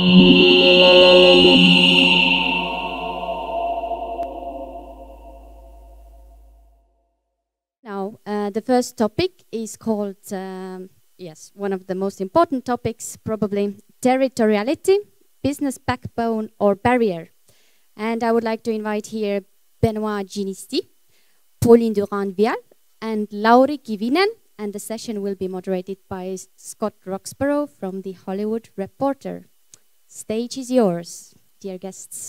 Now, the first topic is called, yes, one of the most important topics, probably territoriality, business backbone or barrier. And I would like to invite here Benoît Ginisty, Pauline Durand-Vialle, and Lauri Kivinen, and the session will be moderated by Scott Roxborough from The Hollywood Reporter. Stage is yours, dear guests.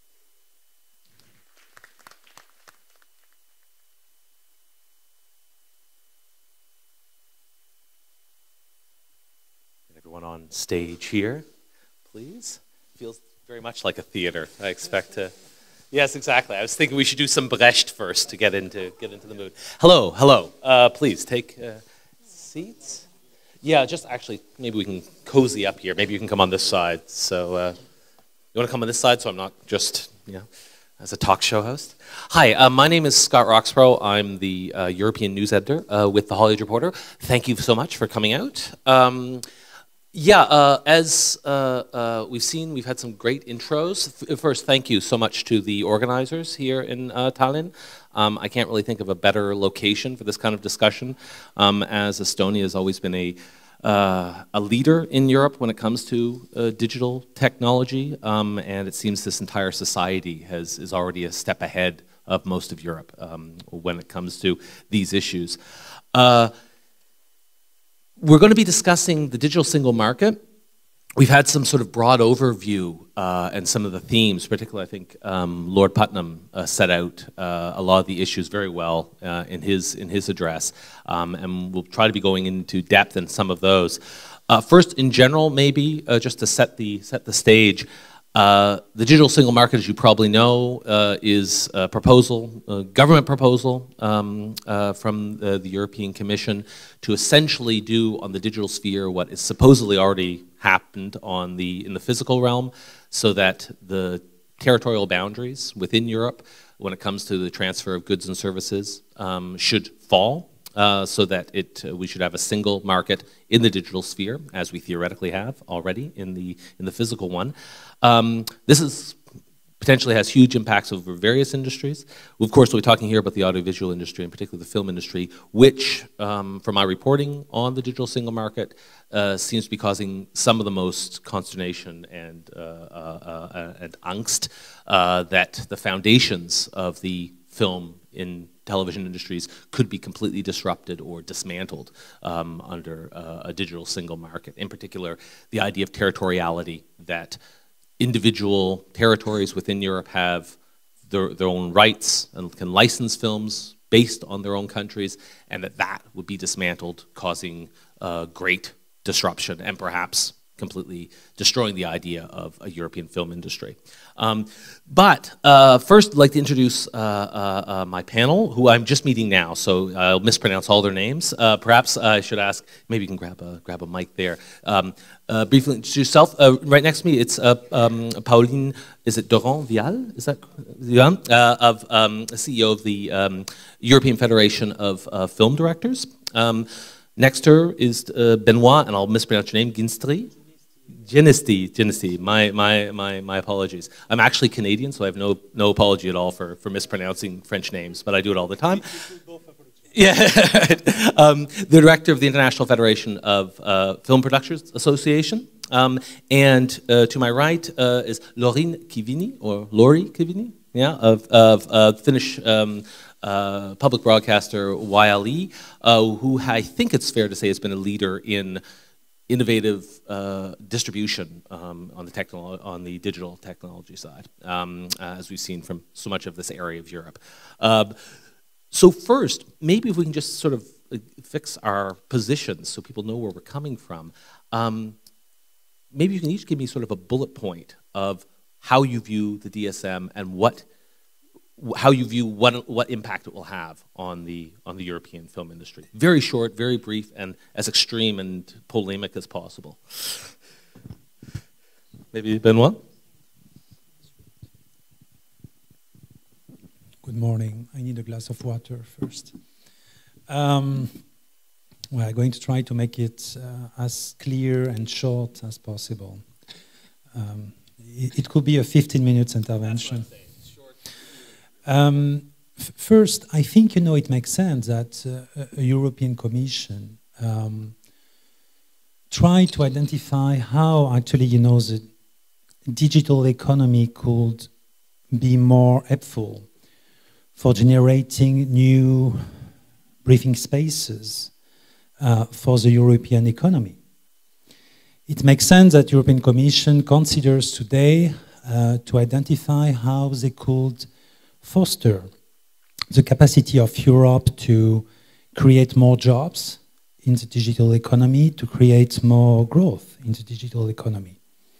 Everyone on stage here, please. Feels very much like a theater. I expect to. Yes, exactly. I was thinking we should do some Brecht first to get into the mood. Hello, hello. Please take seats. Yeah, just actually, maybe we can cozy up here. Maybe you can come on this side. So you want to come on this side, so I'm not just as a talk show host. Hi, my name is Scott Roxborough. I'm the European news editor with the Hollywood Reporter. Thank you so much for coming out. As we've seen, we've had some great intros. First, thank you so much to the organizers here in Tallinn. I can't really think of a better location for this kind of discussion, as Estonia has always been a leader in Europe when it comes to digital technology, and it seems this entire society is already a step ahead of most of Europe when it comes to these issues. We're going to be discussing the digital single market. We've had some sort of broad overview and some of the themes, particularly I think Lord Putnam set out a lot of the issues very well in his address, and we'll try to be going into depth in some of those. First, in general, maybe just to set the stage. The digital single market, as you probably know, is a proposal, a government proposal from the European Commission to essentially do on the digital sphere what is supposedly already happened in the physical realm, so that the territorial boundaries within Europe, when it comes to the transfer of goods and services, should fall. So that we should have a single market in the digital sphere, as we theoretically have already in the physical one. This potentially has huge impacts over various industries. Of course, we're talking here about the audiovisual industry, in particular the film industry, which, from my reporting on the digital single market, seems to be causing some of the most consternation and angst that the foundations of the film in television industries could be completely disrupted or dismantled under a digital single market. In particular, the idea of territoriality, that individual territories within Europe have their own rights and can license films based on their own countries, and that would be dismantled, causing great disruption and perhaps completely destroying the idea of a European film industry. First, I'd like to introduce my panel, who I'm just meeting now, so I'll mispronounce all their names. Perhaps I should ask, maybe you can grab a mic there. Briefly introduce yourself. Right next to me, it's Pauline, is it Durand-Vialle? Is that CEO of the European Federation of Film Directors. Next to her is Benoît, and I'll mispronounce your name, Ginisty. My apologies. I'm actually Canadian, so I have no apology at all for mispronouncing French names, but I do it all the time. Yeah, the director of the International Federation of Film Producers Association, and to my right is Lauri Kivinen, yeah, of Finnish public broadcaster YLE, who I think it's fair to say has been a leader in innovative distribution on the digital technology side, as we've seen from so much of this area of Europe. So first, maybe if we can just sort of fix our positions so people know where we're coming from. Maybe you can each give me sort of a bullet point of how you view the DSM and how you view what impact it will have on the European film industry. Very short, very brief, and as extreme and polemic as possible. Maybe Benoît? Good morning. I need a glass of water first. Well, I'm going to try to make it as clear and short as possible. It could be a 15-minute intervention. First, I think, you know, it makes sense that a European Commission try to identify how actually, you know, the digital economy could be more helpful for generating new breathing spaces for the European economy. It makes sense that the European Commission considers today to identify how they could foster the capacity of Europe to create more jobs in the digital economy, to create more growth in the digital economy.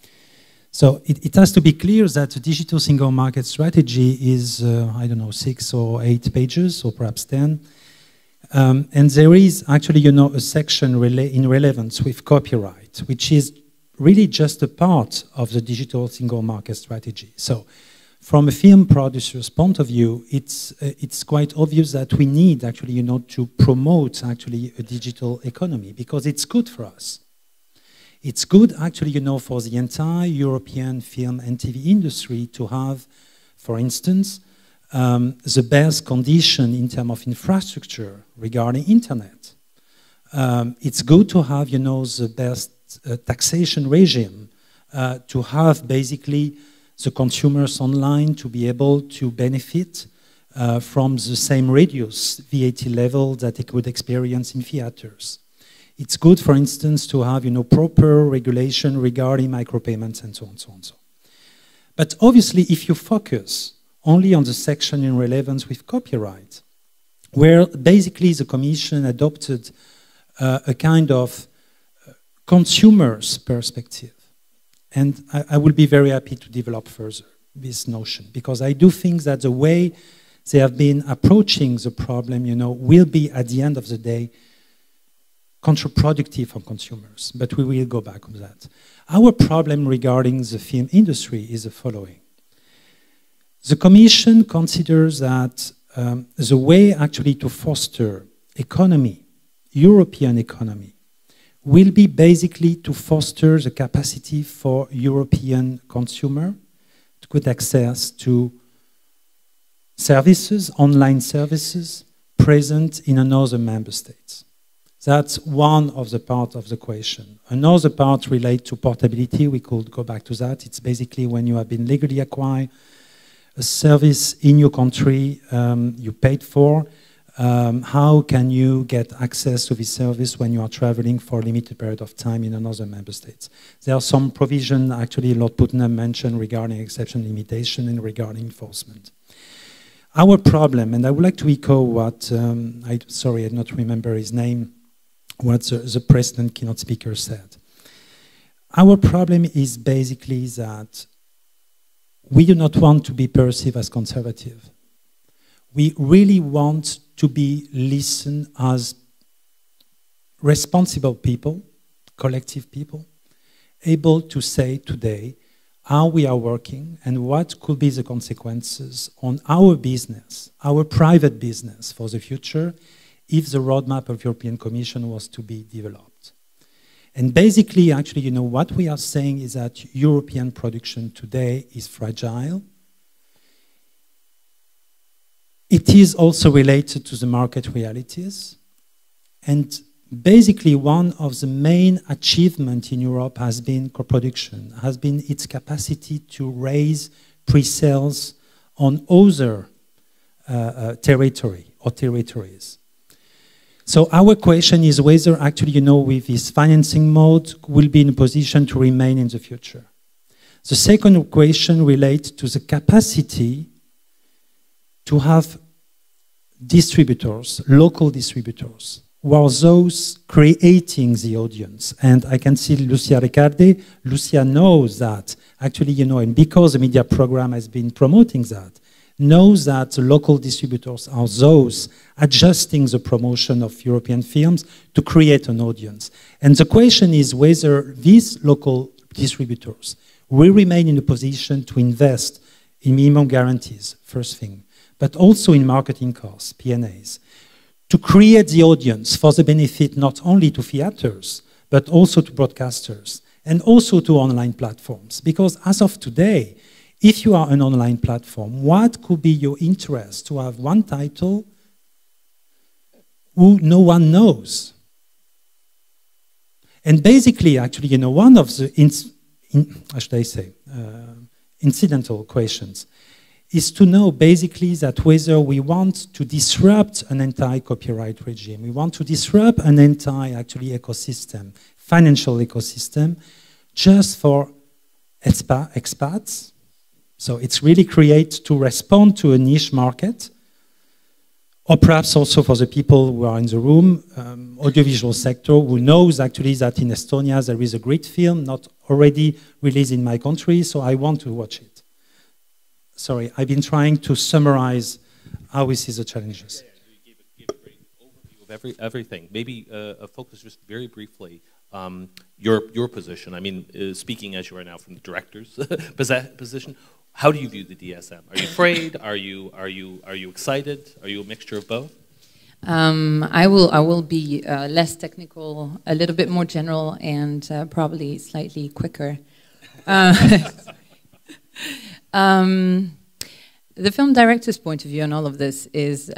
So it has to be clear that the digital single market strategy is, I don't know, 6 or 8 pages, or perhaps 10. And there is actually, you know, a section in relevance with copyright, which is really just a part of the digital single market strategy. So from a film producer's point of view, it's quite obvious that we need actually, you know, to promote actually a digital economy because it's good for us. It's good actually, you know, for the entire European film and TV industry to have, for instance, the best condition in terms of infrastructure regarding internet. It's good to have, you know, the best taxation regime, to have basically the consumers online to be able to benefit from the same reduced VAT level that they could experience in theaters. It's good, for instance, to have, you know, proper regulation regarding micropayments and so on, so on, so on. But obviously, if you focus only on the section in relevance with copyright, where basically the Commission adopted a kind of consumer's perspective, and I will be very happy to develop further this notion, because I do think that the way they have been approaching the problem, you know, will be at the end of the day counterproductive for consumers, but we will go back on that. Our problem regarding the film industry is the following. The Commission considers that the way actually to foster economy, European economy, will be basically to foster the capacity for European consumer to get access to services, online services, present in another member states. That's one of the part of the question. Another part relates to portability. We could go back to that. It's basically when you have been legally acquired a service in your country you paid for, how can you get access to this service when you are traveling for a limited period of time in another member state? There are some provisions, actually, Lord Putnam mentioned regarding exception limitation and regarding enforcement. Our problem, and I would like to echo what, sorry, I do not remember his name, what the President keynote speaker said. Our problem is basically that we do not want to be perceived as conservative. We really want to be listened as responsible people, collective people, able to say today how we are working and what could be the consequences on our business, our private business for the future, if the roadmap of European Commission was to be developed. And basically, actually, you know, what we are saying is that European production today is fragile. It is also related to the market realities. And basically, one of the main achievements in Europe has been co-production, has been its capacity to raise pre-sales on other territory or territories. So our question is whether actually, you know, with this financing mode, we'll be in a position to remain in the future. The second question relates to the capacity to have distributors, local distributors, who are those creating the audience. And I can see Lucia Riccardi. Lucia knows that, actually, you know, and because the media program has been promoting that, knows that the local distributors are those adjusting the promotion of European films to create an audience. And the question is whether these local distributors will remain in a position to invest in minimum guarantees, first thing, but also in marketing costs, P&As, to create the audience for the benefit not only to theaters, but also to broadcasters. and also to online platforms. Because as of today, if you are an online platform, what could be your interest to have one title who no one knows? And basically, actually, you know, one of the, how should I say, incidental questions is to know basically that whether we want to disrupt an anti-copyright regime, we want to disrupt an anti-actually ecosystem, financial ecosystem, just for expats. So it's really created to respond to a niche market, or perhaps also for the people who are in the room, audiovisual sector, who knows actually that in Estonia there is a great film not already released in my country, so I want to watch it. Sorry, I've been trying to summarize how we see the challenges. You gave a great overview of everything. Maybe focus just very briefly your position. I mean, speaking as you are now from the director's position, how do you view the DSM? Are you afraid? Are you excited? Are you a mixture of both? I will be less technical, a little bit more general, and probably slightly quicker. The film director's point of view on all of this is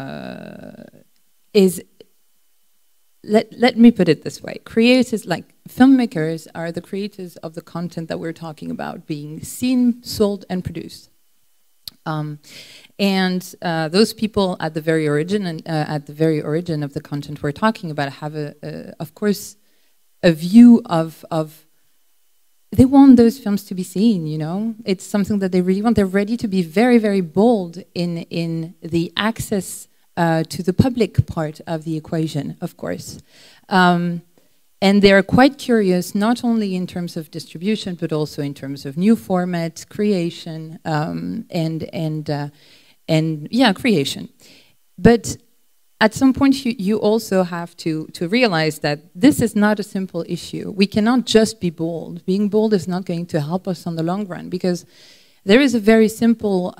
let me put it this way: creators, like filmmakers, are the creators of the content that we're talking about being seen, sold, and produced. And those people at the very origin of the content we're talking about have, of course, a view of they want those films to be seen. You know, it's something that they really want. They're ready to be very, very bold in the access to the public part of the equation, of course. And they're quite curious, not only in terms of distribution, but also in terms of new format creation and creation. But at some point, you also have to realize that this is not a simple issue. We cannot just be bold. Being bold is not going to help us on the long run, because there is a very simple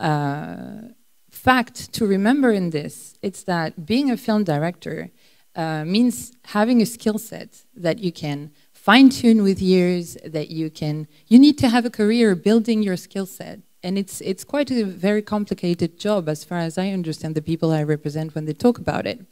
fact to remember in this. It's that being a film director means having a skill set that you can fine-tune with years, that you need to have a career building your skill set. And it's quite a very complicated job, as far as I understand the people I represent when they talk about it.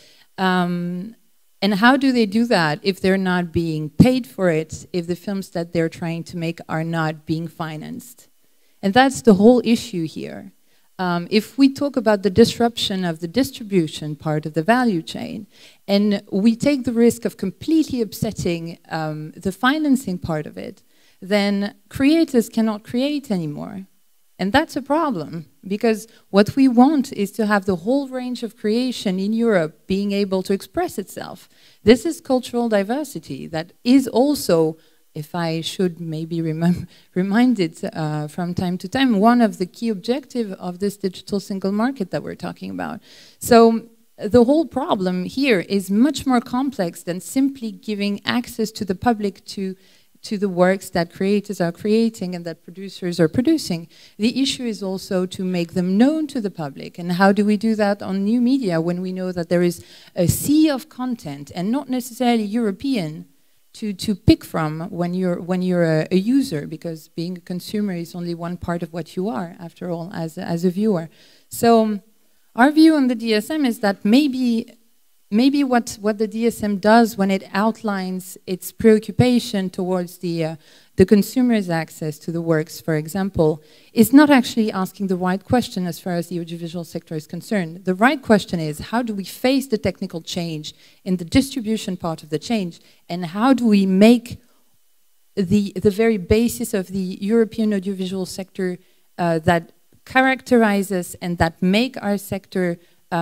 And how do they do that if they're not being paid for it, if the films that they're trying to make are not being financed? And that's the whole issue here. If we talk about the disruption of the distribution part of the value chain, and we take the risk of completely upsetting the financing part of it, then creators cannot create anymore. And that's a problem, because what we want is to have the whole range of creation in Europe being able to express itself. This is cultural diversity that is also, if I should maybe remind it from time to time, one of the key objectives of this digital single market that we're talking about. So the whole problem here is much more complex than simply giving access to the public to the works that creators are creating and that producers are producing. The issue is also to make them known to the public. And how do we do that on new media when we know that there is a sea of content, and not necessarily European, to pick from when you're a user, because being a consumer is only one part of what you are, after all, as a viewer. So our view on the DSM is that maybe what the DSM does when it outlines its preoccupation towards the consumer's access to the works, for example, is not actually asking the right question as far as the audiovisual sector is concerned. The right question is, how do we face the technical change in the distribution part of the change, and how do we make the very basis of the European audiovisual sector that characterizes and that make our sector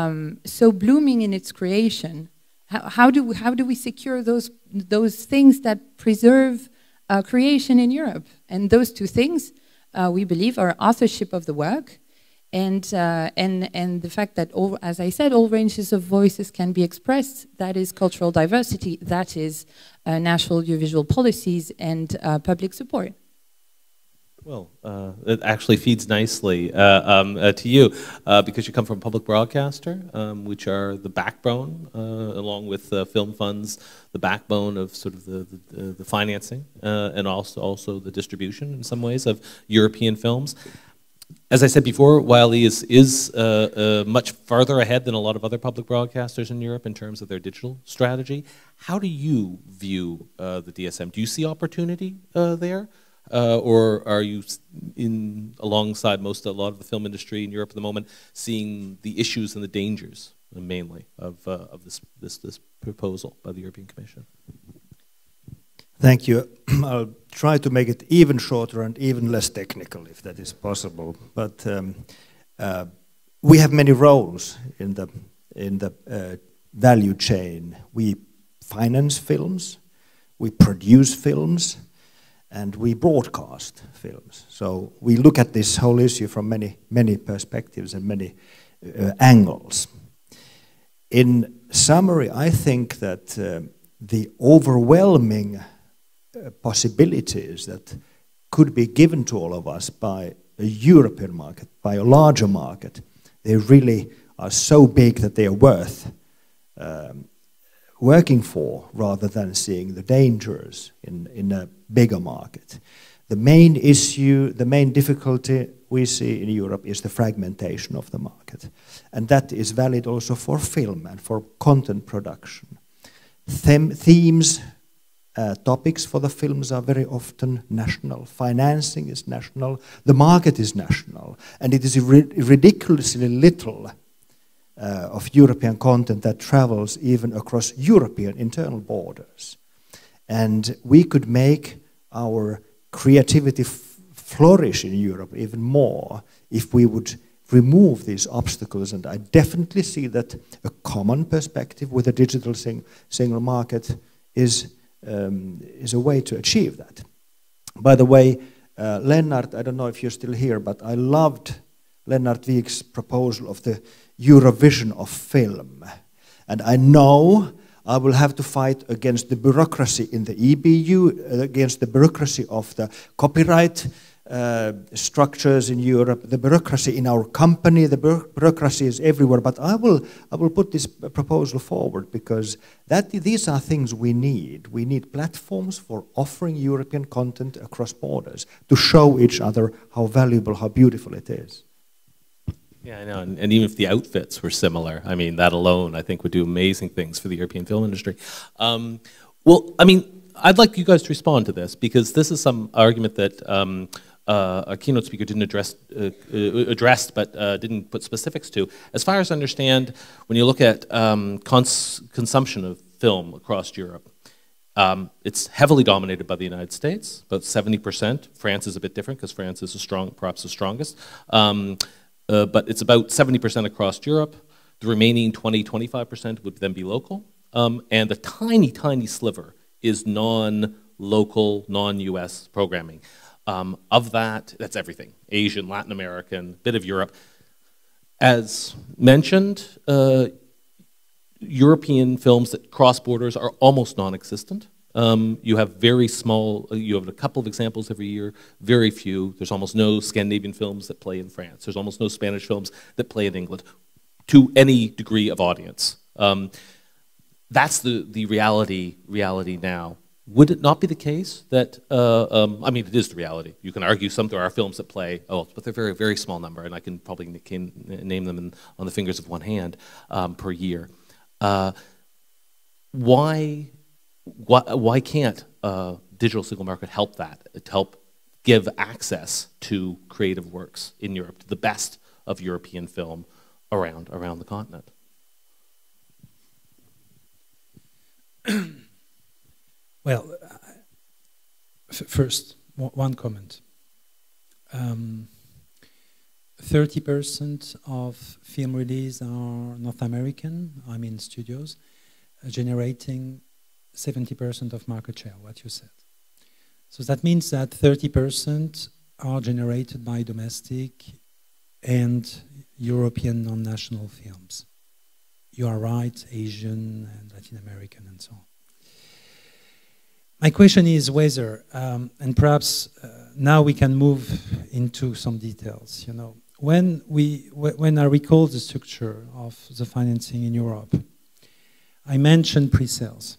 so blooming in its creation? How do we secure those things that preserve creation in Europe? And those two things, we believe, are authorship of the work, and the fact that, as I said, all ranges of voices can be expressed. That is cultural diversity. That is national audiovisual policies and public support. Well, it actually feeds nicely to you because you come from a public broadcaster, which are the backbone, along with film funds, the backbone of sort of the financing and also the distribution in some ways of European films. As I said before, Wiley is much farther ahead than a lot of other public broadcasters in Europe in terms of their digital strategy. How do you view the DSM? Do you see opportunity there? Or are you alongside a lot of the film industry in Europe at the moment, seeing the issues and the dangers mainly of this proposal by the European Commission? Thank you. I'll try to make it even shorter and even less technical, if that is possible. But we have many roles in the value chain. We finance films, we produce films, and we broadcast films. So we look at this whole issue from many perspectives and many angles. In summary, I think that the overwhelming possibilities that could be given to all of us by a European market, by a larger market, they really are so big that they are worth working for, rather than seeing the dangers in a bigger market. The main issue, the main difficulty we see in Europe is the fragmentation of the market. And that is valid also for film and for content production. Themes, topics for the films are very often national. Financing is national. The market is national. And it is ridiculously little of European content that travels even across European internal borders. And we could make our creativity flourish in Europe even more if we would remove these obstacles. And I definitely see that a common perspective with a digital single market is a way to achieve that. By the way, Lennart, I don't know if you're still here, but I loved Lennart Wik's proposal of the Eurovision of film. And I know I will have to fight against the bureaucracy in the EBU, against the bureaucracy of the copyright structures in Europe, the bureaucracy in our company, the bureaucracy is everywhere. But I will put this proposal forward because these are things we need. We need platforms for offering European content across borders to show each other how valuable, how beautiful it is. Yeah, I know, and even if the outfits were similar, I mean, that alone, I think, would do amazing things for the European film industry. Well, I mean, I'd like you guys to respond to this, because this is some argument that a keynote speaker didn't address, but didn't put specifics to. As far as I understand, when you look at consumption of film across Europe, it's heavily dominated by the United States, about 70%. France is a bit different, because France is perhaps the strongest. But it's about 70% across Europe. The remaining 20–25% would then be local. And the tiny, tiny sliver is non-local, non-US programming. Of that, that's everything. Asian, Latin American, bit of Europe. As mentioned, European films that cross borders are almost non-existent. You have very small, you have a couple of examples every year, very few. There's almost no Scandinavian films that play in France. There's almost no Spanish films that play in England to any degree of audience. That's the reality now. Would it not be the case that, I mean, it is the reality. You can argue there are films that play, but they're very, very small number, and I can probably name them on the fingers of one hand per year. Why can't digital single market help that, to help give access to creative works in Europe, to the best of European film around the continent? Well, first, one comment. 30% of film release are North American, I mean studios, generating 70% of market share, what you said. So that means that 30% are generated by domestic and European non-national films. You are right, Asian and Latin American and so on. My question is whether, and perhaps now we can move into some details. You know, when I recall the structure of the financing in Europe, I mentioned pre-sales.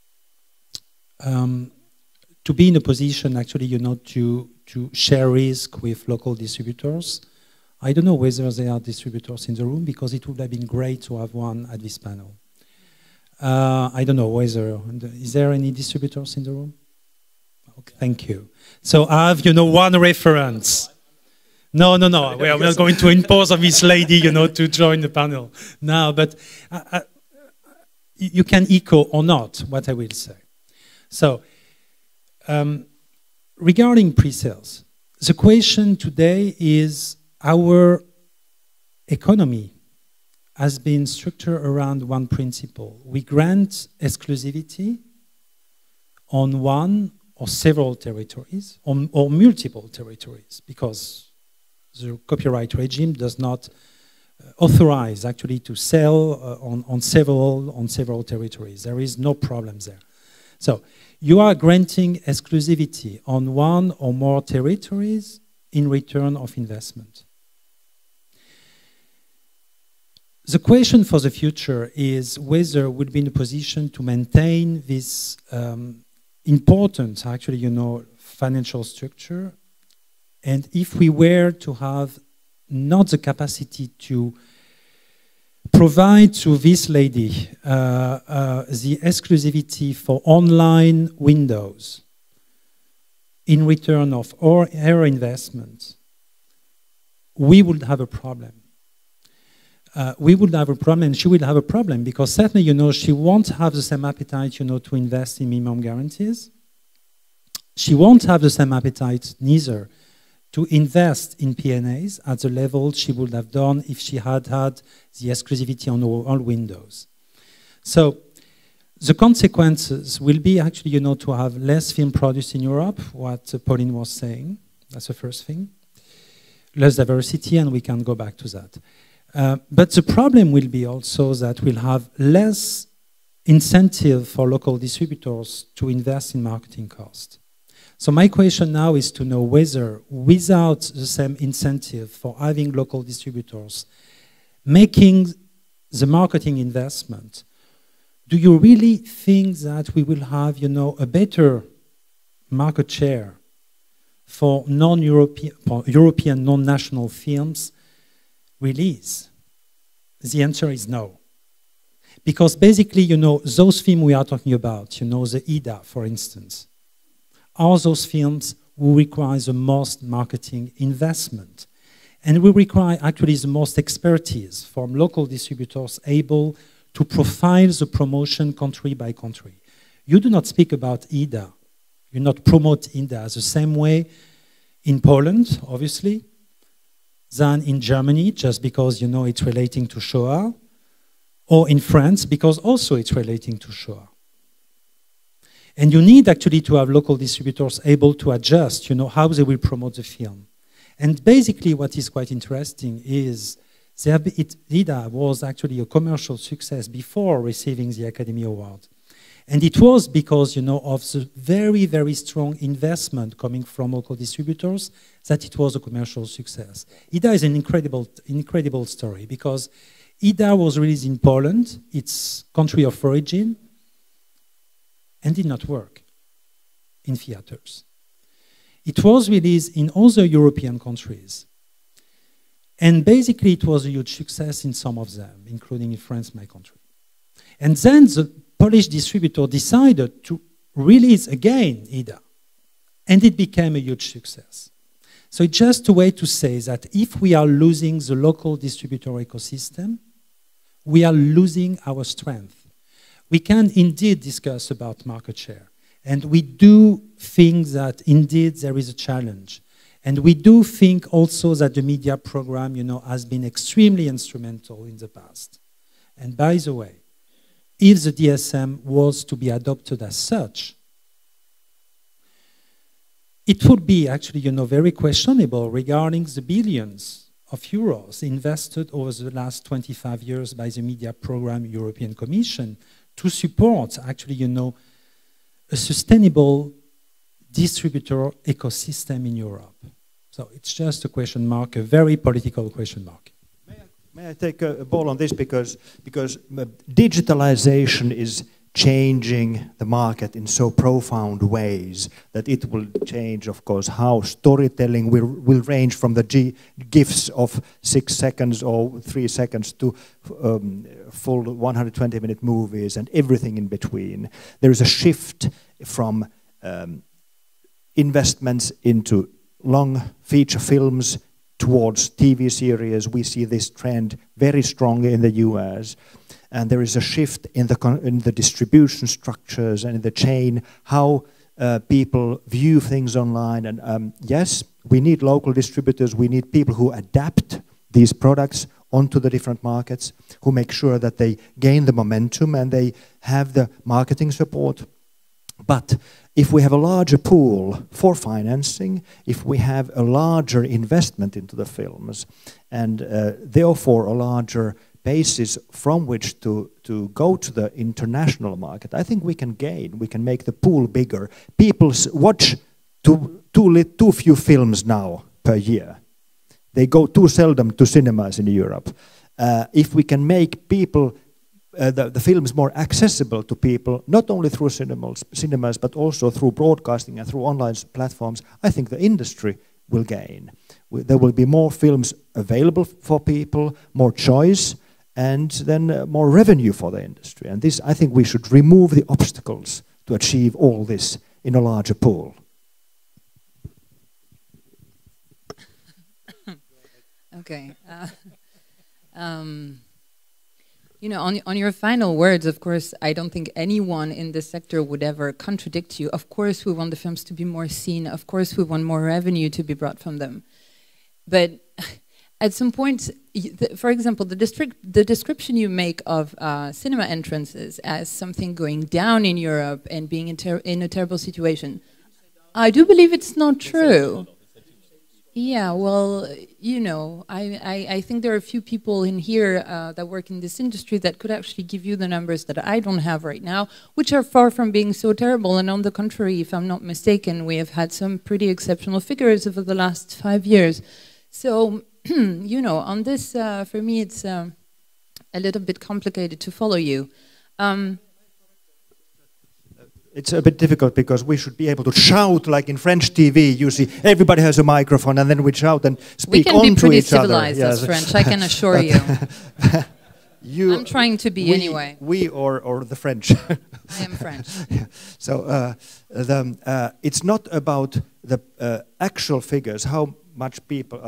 To be in a position, actually, you know, to share risk with local distributors. I don't know whether there are distributors in the room, because it would have been great to have one at this panel. I don't know whether, is there any distributors in the room? Okay, thank you. So I have, you know, one reference. No, we are not going to impose on this lady, you know, to join the panel. No, but you can echo or not what I will say. So, regarding pre-sales, the question today is our economy has been structured around one principle. We grant exclusivity on one or several territories, or multiple territories, because the copyright regime does not authorize actually to sell on several territories. There is no problem there. So you are granting exclusivity on one or more territories in return of investment. The question for the future is whether we'll be in a position to maintain this important, actually, you know, financial structure, and if we were to have not the capacity to provide to this lady the exclusivity for online windows in return of her investment, we would have a problem. We would have a problem, she will have a problem, because certainly, you know, she won't have the same appetite, you know, to invest in minimum guarantees. She won't have the same appetite neither to invest in P&As at the level she would have done if she had had the exclusivity on all windows. So the consequences will be actually, you know, to have less film produced in Europe, what Pauline was saying. That's the first thing. Less diversity, and we can go back to that. But the problem will be also that we'll have less incentive for local distributors to invest in marketing costs. So my question now is to know whether, without the same incentive for having local distributors making the marketing investment, do you really think that we will have, you know, a better market share for European non-national films release? The answer is no. Because basically, you know, those films we are talking about, you know, the EDA, for instance, are those films who require the most marketing investment. And we require actually the most expertise from local distributors able to profile the promotion country by country. You do not speak about EDA. You not promote EDA the same way in Poland, obviously, than in Germany, just because, you know, it's relating to Shoah, or in France, because also it's relating to Shoah. And you need actually to have local distributors able to adjust, you know, how they will promote the film. And basically what is quite interesting is EDA was actually a commercial success before receiving the Academy Award. And it was because, you know, of the very, very strong investment coming from local distributors that it was a commercial success. EDA is an incredible story, because EDA was released in Poland, its country of origin, and did not work in theaters. It was released in other European countries. And basically it was a huge success in some of them, including in France, my country. And then the Polish distributor decided to release again EDA. And it became a huge success. So it's just a way to say that if we are losing the local distributor ecosystem, we are losing our strength. We can indeed discuss about market share. And we do think that indeed there is a challenge. And we do think also that the media program, you know, has been extremely instrumental in the past. And by the way, if the DSM was to be adopted as such, it would be actually, you know, very questionable regarding the billions of euros invested over the last 25 years by the media program European Commission to support actually, you know, a sustainable distributor ecosystem in Europe? So it's just a question mark, a very political question mark. May I take a ball on this because digitalization is changing the market in so profound ways that it will change, of course, how storytelling will range from the GIFs of 6 seconds or 3 seconds to full 120-minute movies and everything in between. There is a shift from investments into long feature films towards TV series. We see this trend very strongly in the US. And there is a shift in the distribution structures and in the chain, how people view things online. And yes, we need local distributors. We need people who adapt these products onto the different markets, who make sure that they gain the momentum and they have the marketing support. But if we have a larger pool for financing, if we have a larger investment into the films, and therefore a larger basis from which to go to the international market, I think we can gain. We can make the pool bigger. People watch too few films now per year. They go too seldom to cinemas in Europe. If we can make people the films more accessible to people, not only through cinemas, but also through broadcasting and through online platforms, I think the industry will gain. There will be more films available for people, more choice, and then more revenue for the industry. And this, I think we should remove the obstacles to achieve all this in a larger pool. Okay. You know, on your final words, of course, I don't think anyone in this sector would ever contradict you. Of course, we want the films to be more seen. Of course, we want more revenue to be brought from them. But at some point, for example, the description you make of cinema entrances as something going down in Europe and being in a terrible situation, I do believe it's not true. Yeah, well, you know, I think there are a few people in here that work in this industry that could actually give you the numbers that I don't have right now, which are far from being so terrible. And on the contrary, if I'm not mistaken, we have had some pretty exceptional figures over the last 5 years. So, you know, on this, for me, it's a little bit complicated to follow you. It's a bit difficult because we should be able to shout like in French TV. You see, everybody has a microphone, and then we shout and speak onto each other. We can be pretty civilized as French, I can assure you. I'm trying to be anyway. We or the French. I am French. Yeah. So it's not about the actual figures, how much people.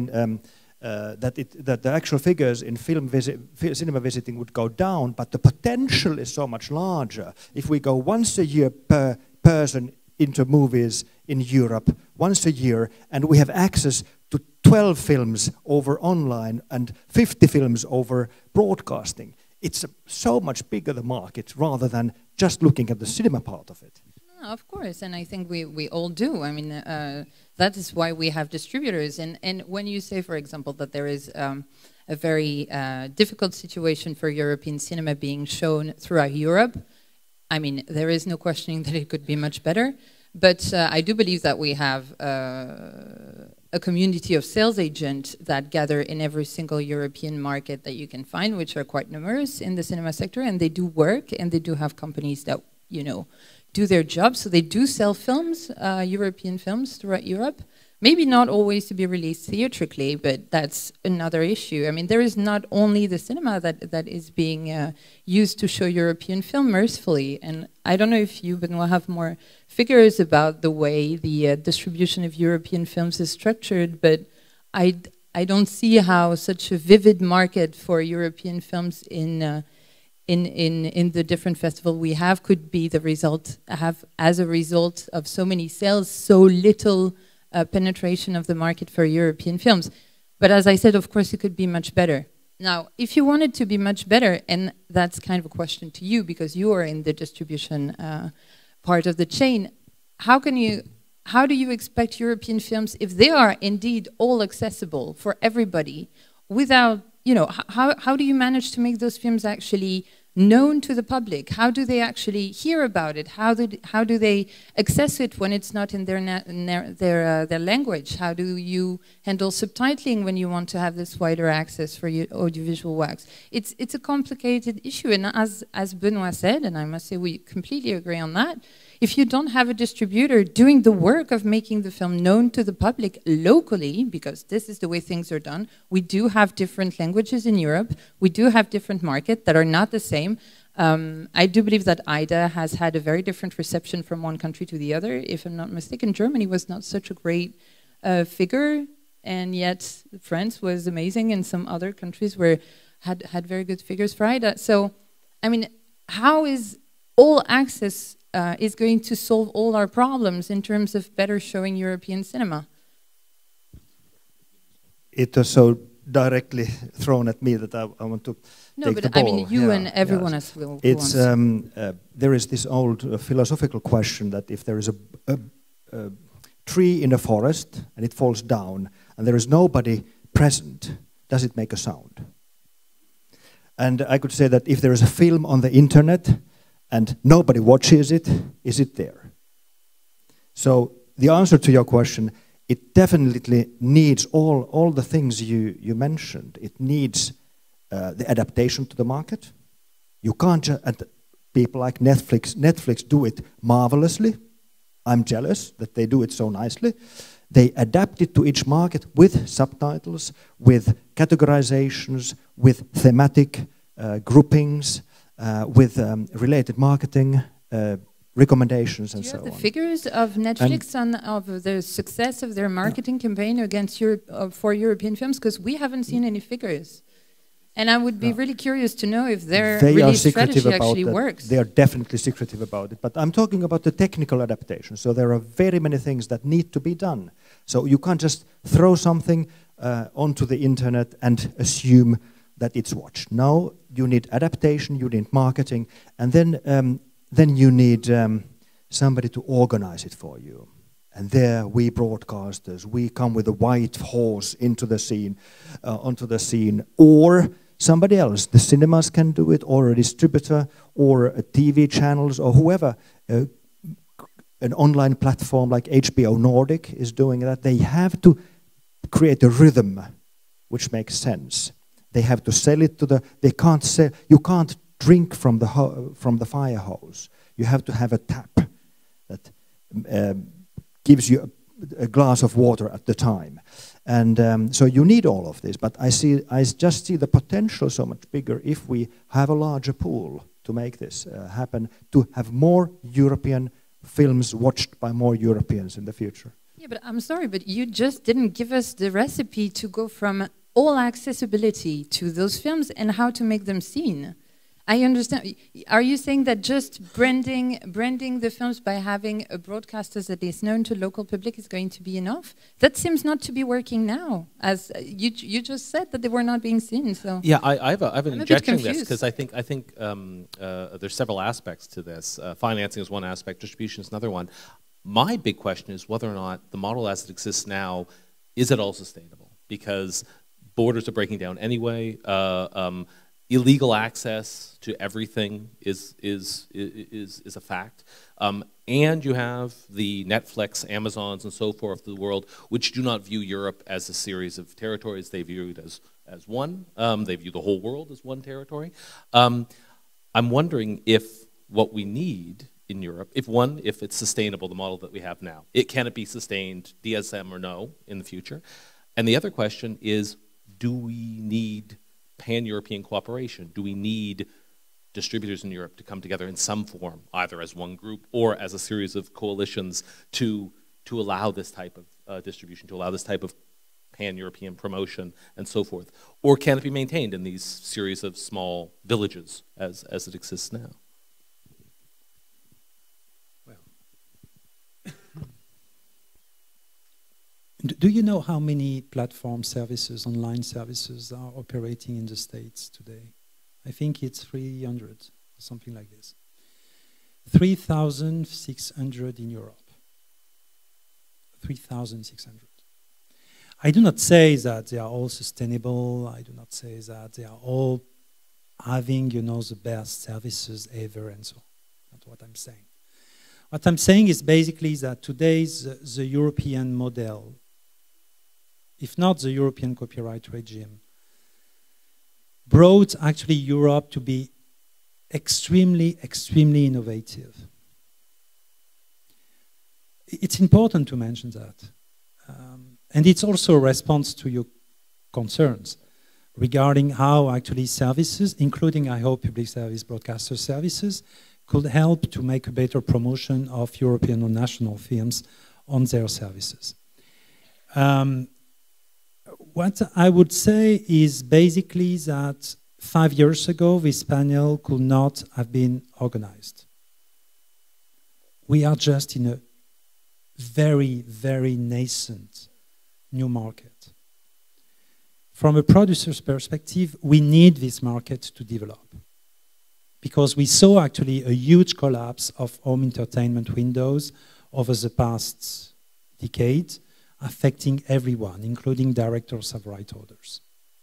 That the actual figures in cinema visiting would go down, but the potential is so much larger. If we go once a year per person into movies in Europe, once a year, and we have access to 12 films over online and 50 films over broadcasting, it's so much bigger the market rather than just looking at the cinema part of it. Of course, and I think we all do. I mean, that is why we have distributors. And when you say, for example, that there is a very difficult situation for European cinema being shown throughout Europe, I mean, there is no questioning that it could be much better. But I do believe that we have a community of sales agents that gather in every single European market that you can find, which are quite numerous in the cinema sector, and they do work, and they do have companies that, you know, do their job. So they do sell films, European films throughout Europe. Maybe not always to be released theatrically, but that's another issue. I mean, there is not only the cinema that is being used to show European film mercifully. And I don't know if you, Benoît, have more figures about the way the distribution of European films is structured, but I don't see how such a vivid market for European films in the different festivals we have could be the result, as a result of so many sales, so little penetration of the market for European films. But as I said, of course, it could be much better. Now, if you want it to be much better, and that's kind of a question to you because you are in the distribution part of the chain, how do you expect European films, if they are indeed all accessible for everybody, without, you know, how do you manage to make those films actually known to the public? How do they actually hear about it? How do they access it when it's not in their language? How do you handle subtitling when you want to have this wider access for your audiovisual works? It's a complicated issue, and as Benoît said, and I must say we completely agree on that, if you don't have a distributor doing the work of making the film known to the public locally, because this is the way things are done, we do have different languages in Europe, we do have different markets that are not the same. I do believe that IDA has had a very different reception from one country to the other. If I'm not mistaken, Germany was not such a great figure, and yet France was amazing, and some other countries had very good figures for IDA. So, I mean, how is all access is going to solve all our problems in terms of better showing European cinema? It was so directly thrown at me that I want to take the ball. I mean, you and everyone else will. It's there is this old philosophical question that if there is a tree in a forest and it falls down and there is nobody present, does it make a sound? And I could say that if there is a film on the internet and nobody watches it, is it there? So the answer to your question, it definitely needs all the things you mentioned. It needs the adaptation to the market. You can't just, and people like Netflix do it marvelously. I'm jealous that they do it so nicely. They adapt it to each market with subtitles, with categorizations, with thematic groupings, with related marketing recommendations and so on. Do you have the figures of Netflix of the success of their marketing campaign against for European films? Because we haven't seen any figures. And I would be really curious to know if their release strategy actually works. They are definitely secretive about it. But I'm talking about the technical adaptation. So there are very many things that need to be done. So you can't just throw something onto the internet and assume that it's watched. No, you need adaptation, you need marketing, and then you need somebody to organize it for you. And there, we broadcasters, we come with a white horse into the scene, onto the scene, or somebody else. The cinemas can do it, or a distributor, or a TV channels, or whoever. An online platform like HBO Nordic is doing that. They have to create a rhythm which makes sense. They have to sell it to the. They can't sell. You can't drink from the fire hose. You have to have a tap that gives you a glass of water at the time, and so you need all of this. But I just see the potential so much bigger if we have a larger pool to make this happen. To have more European films watched by more Europeans in the future. Yeah, but I'm sorry, but you just didn't give us the recipe to go from all accessibility to those films and how to make them seen. I understand. Are you saying that just branding the films by having a broadcaster that is known to local public is going to be enough? That seems not to be working now. As you just said that they were not being seen. So yeah, I have an objection to this because I think there's several aspects to this. Financing is one aspect, distribution is another one. My big question is whether or not the model as it exists now is at all sustainable, because borders are breaking down anyway. Illegal access to everything is a fact, and you have the Netflix, Amazons, and so forth of the world, which do not view Europe as a series of territories. They view it as one. They view the whole world as one territory. I'm wondering if what we need in Europe, if it's sustainable, the model that we have now, can it be sustained, DSM or no, in the future? And the other question is, do we need pan-European cooperation? Do we need distributors in Europe to come together in some form, either as one group or as a series of coalitions to allow this type of distribution, to allow this type of pan-European promotion and so forth? Or can it be maintained in these series of small villages as it exists now? Do you know how many platform services, online services are operating in the States today? I think it's 300 or something like this. 3,600 in Europe. 3,600. I do not say that they are all sustainable. I do not say that they are all having, you know, the best services ever and so on. That's what I'm saying. What I'm saying is basically that today's the European model, if not the European copyright regime, brought actually Europe to be extremely, extremely innovative. It's important to mention that. And it's also a response to your concerns regarding how actually services, including, I hope, public service broadcaster services, could help to make a better promotion of European or national films on their services. What I would say is basically that 5 years ago, this panel could not have been organized. We are just in a very, very nascent new market. From a producer's perspective, we need this market to develop, because we saw actually a huge collapse of home entertainment windows over the past decade, affecting everyone, including directors of right holders.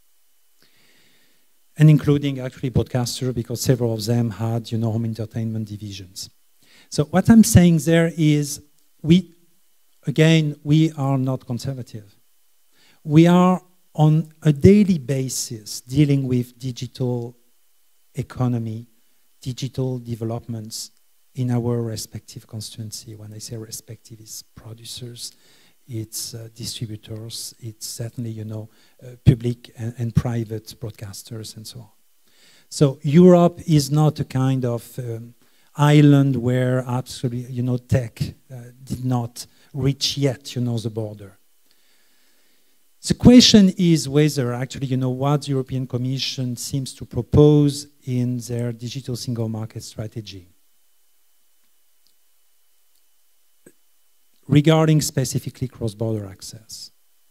And including actually broadcasters, because several of them had, you know, home entertainment divisions. So what I'm saying there is, we are not conservative. We are on a daily basis dealing with digital economy, digital developments in our respective constituency. When I say respective, it's producers, it's distributors, it's certainly, you know, public and private broadcasters and so on. So Europe is not a kind of island where absolutely, you know, tech did not reach yet, you know, the border. The question is whether actually, you know, what the European Commission seems to propose in their digital single market strategy regarding specifically cross-border access.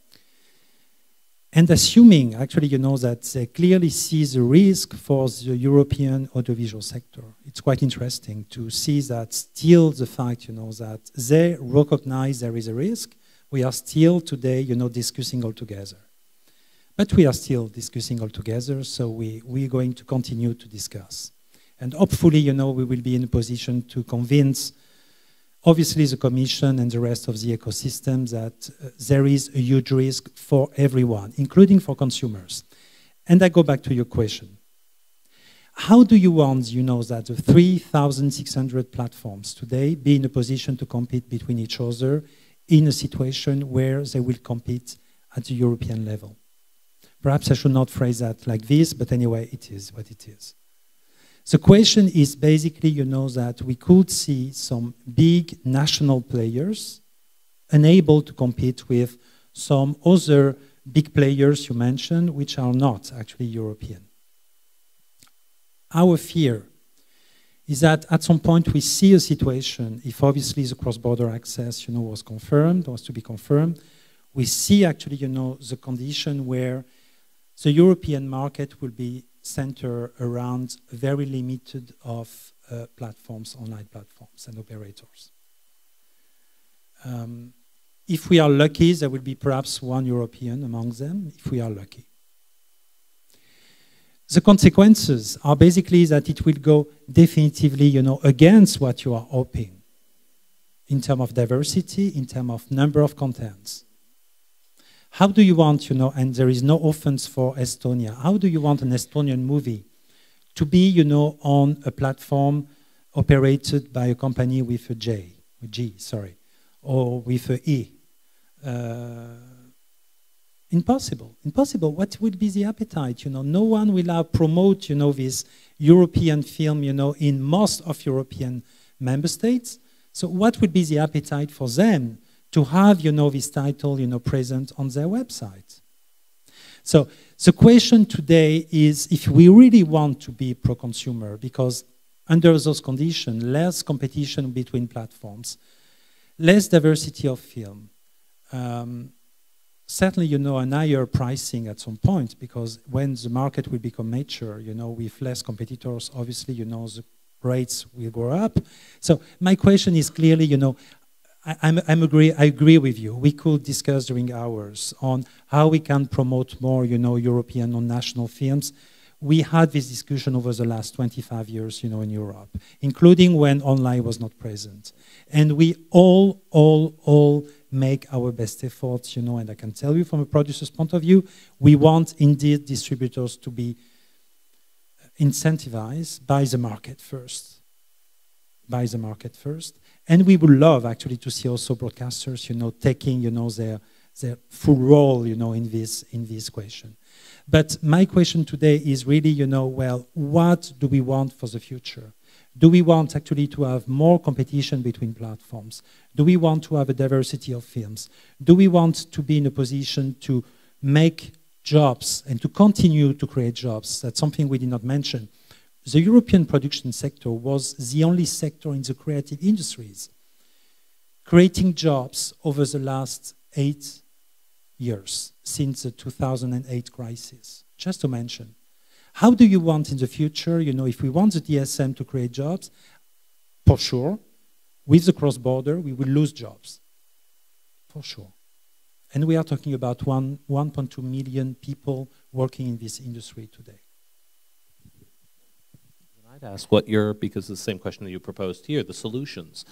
And assuming actually, you know, that they clearly see the risk for the European audiovisual sector. It's quite interesting to see that still the fact, you know, that they recognize there is a risk. We are still today, you know, discussing all together. But we are still discussing all together, so we're going to continue to discuss. And hopefully, you know, we will be in a position to convince, obviously, the Commission and the rest of the ecosystem that there is a huge risk for everyone, including for consumers. And I go back to your question. How do you want, you know, that the 3,600 platforms today be in a position to compete between each other in a situation where they will compete at the European level? Perhaps I should not phrase that like this, but anyway, it is what it is. The question is basically, you know, that we could see some big national players unable to compete with some other big players you mentioned, which are not actually European. Our fear is that at some point we see a situation, if obviously the cross-border access, you know, was to be confirmed, we see actually, you know, the condition where the European market will be centered around a very limited of platforms, online platforms and operators. If we are lucky, there will be perhaps one European among them, if we are lucky. The consequences are basically that it will go definitively, you know, against what you are hoping in terms of diversity, in terms of number of contents. How do you want, you know, and there is no offense for Estonia, how do you want an Estonian movie to be, you know, on a platform operated by a company with a G, or with a E? Impossible, impossible. What would be the appetite? You know, no one will promote, you know, this European film, you know, in most of European member states. So what would be the appetite for them to have, you know, this title, you know, present on their website? So the question today is if we really want to be pro-consumer, because under those conditions, less competition between platforms, less diversity of film, certainly, you know, an higher pricing at some point, because when the market will become mature, you know, with less competitors, obviously, you know, the rates will go up. So my question is clearly, you know, I agree with you. We could discuss during hours on how we can promote more, you know, European or national films we had this discussion over the last 25 years, you know, in Europe, including when online was not present. And we all make our best efforts, you know, and I can tell you from a producer's point of view, we want indeed distributors to be incentivized by the market first. By the market first. And we would love actually to see also broadcasters, you know, taking, you know, their full role, you know, in this question. But my question today is really, you know, well, what do we want for the future? Do we want actually to have more competition between platforms? Do we want to have a diversity of films? Do we want to be in a position to make jobs and to continue to create jobs? That's something we did not mention. The European production sector was the only sector in the creative industries creating jobs over the last 8 years since the 2008 crisis, just to mention. How do you want in the future, you know, if we want the DSM to create jobs, for sure, with the cross-border, we will lose jobs, for sure. And we are talking about 1.2 million people working in this industry today. I'd ask what your, because it's the same question that you proposed here, the solutions.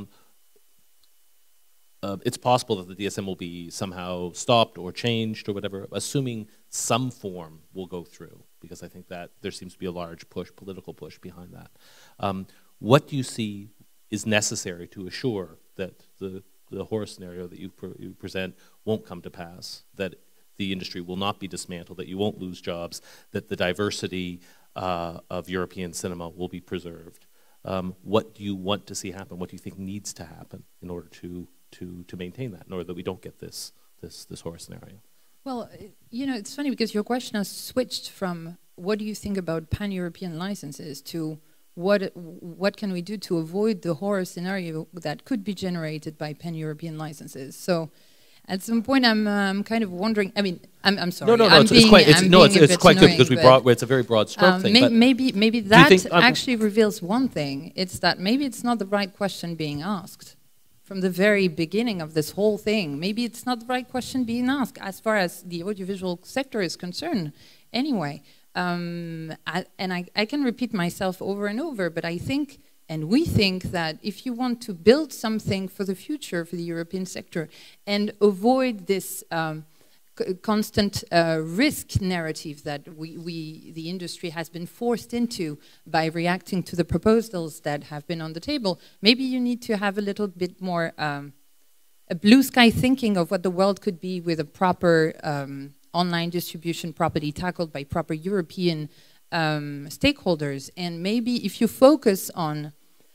It's possible that the DSM will be somehow stopped or changed or whatever, assuming some form will go through, because I think that there seems to be a large push, political push behind that. What do you see is necessary to assure that the horror scenario that you present won't come to pass, that the industry will not be dismantled, that you won't lose jobs, that the diversity of European cinema will be preserved? What do you want to see happen? What do you think needs to happen in order to maintain that, in order that we don't get this horror scenario? Well, you know, it's funny because your question has switched from what do you think about pan-European licenses to what can we do to avoid the horror scenario that could be generated by pan-European licenses. So at some point I'm kind of wondering, I mean, I'm sorry. No, it's quite good because it's a very broad stroke thing. Maybe that actually reveals one thing. It's that maybe it's not the right question being asked. From the very beginning of this whole thing, maybe it's not the right question being asked as far as the audiovisual sector is concerned. Anyway, and I can repeat myself over and over, but I think, and we think that if you want to build something for the future for the European sector and avoid this constant risk narrative that the industry has been forced into by reacting to the proposals that have been on the table, maybe you need to have a little bit more a blue sky thinking of what the world could be with a proper online distribution properly tackled by proper European stakeholders. And maybe if you focus on,